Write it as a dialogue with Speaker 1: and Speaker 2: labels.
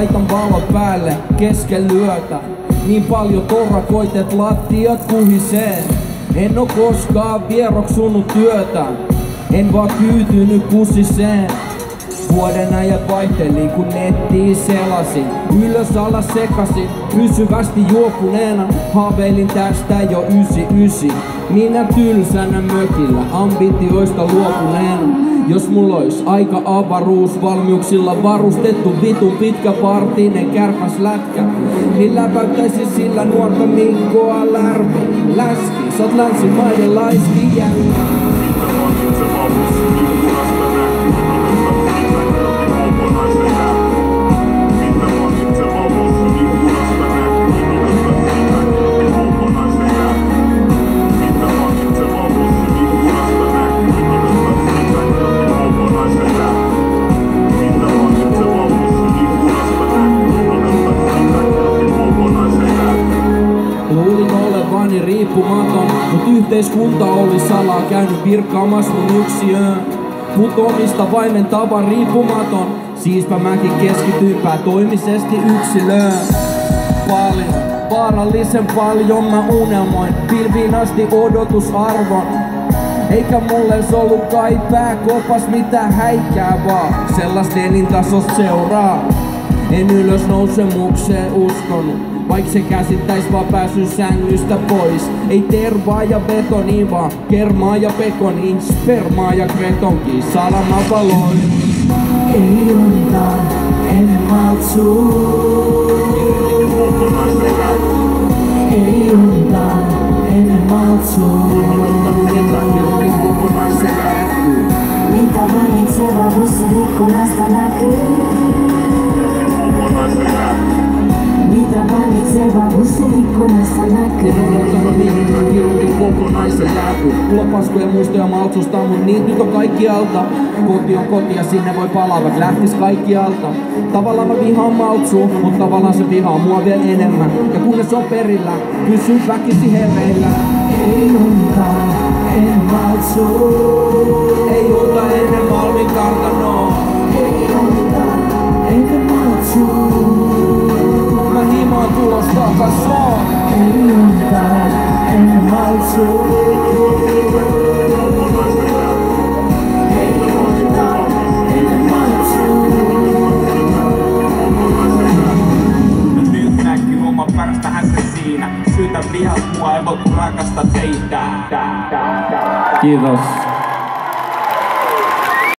Speaker 1: laitan valot päälle keskellä yötä. Niin paljon torrakoit, lattiat kuhisee. En oo koskaan vieroksunut työtä, en vaan tyytynyt kusiseen. Vuoden ajat vaihteli kun nettiin selasin. Ylös alas sekasin, pysyvästi juopuneena. Haaveilin tästä jo 99. Minä tylsänä mökillä, ambitioista luopuneena. Jos mulla ois aika avaruus, valmiuksilla varustettu vitun pitkäpartinen kärpäslätkä, niin läpäyttäisin sillä nuorta Mikkoa läski. Sä oot länsimaiden laiski jätkä. Riippumaton, mut yhteiskunta oli salaa käynyt virkkaamassa mun yksiöön. Mut omista vaimentavan riippumaton, siispä mäkin keskityin päätoimisesti yksilöön. Paljon, vaarallisen paljon mä unelmoin, pilviin asti odotusarvon. Eikä mulle ollut kai pääkopas mitään häikkää vaan, sellaista elintasosta seuraa. En ylös nousemukseen uskonut, vaik se käsittäis vaan pääsyn sängystä pois. Ei tervaa ja betoni vaan kermaa ja pekoni, spermaa ja kretonki salamapaloi.
Speaker 2: Ei unta, en maltsu. Ei unta, en maltsu. Mitä mainitseva bussi ikkunasta näkyy? Mitä mainitseva bussi ikkunasta näkyy?
Speaker 1: Kirurgin kokonaisen läpi. Mulla paskoja muistoja maltsusta, mut niitä nyt on kaikkialta. Koti on koti ja sinne voi palaa, vaikka lähtis kaikkialta. Tavallaan mä vihaan maltsua, mut tavallaan se vihaa mua vielä enemmän. Ja kunnes on perillä, pysyn väkisi hereillä.
Speaker 2: Ei unta, en maltsu.
Speaker 1: Ei unta ennen Malmin kartanoa.
Speaker 2: Ei unta, en maltsu.
Speaker 1: Mä himaan tulos takas on.
Speaker 2: Ei unta, en maltsu. Ei unta, en maltsu.
Speaker 3: Nyt näkyy oma pärstähän se siinä. Syytä vihat mua, ei voi kun rakasta teitä.
Speaker 1: Kiitos.